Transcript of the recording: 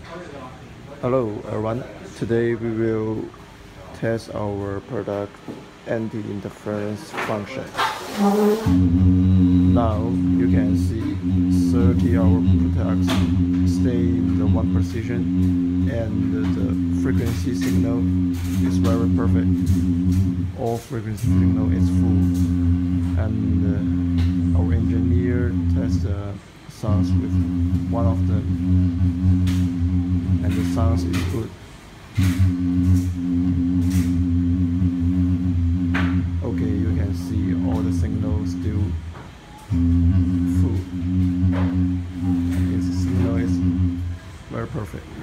Hello everyone, today we will test our product anti-interference function. Now you can see 30 our products stay in the one position and the frequency signal is very perfect. All frequency signal is full, and our engineer tests the sounds with one of them, and the sounds is good. Okay, you can see all the signals still full. Its signal is very perfect.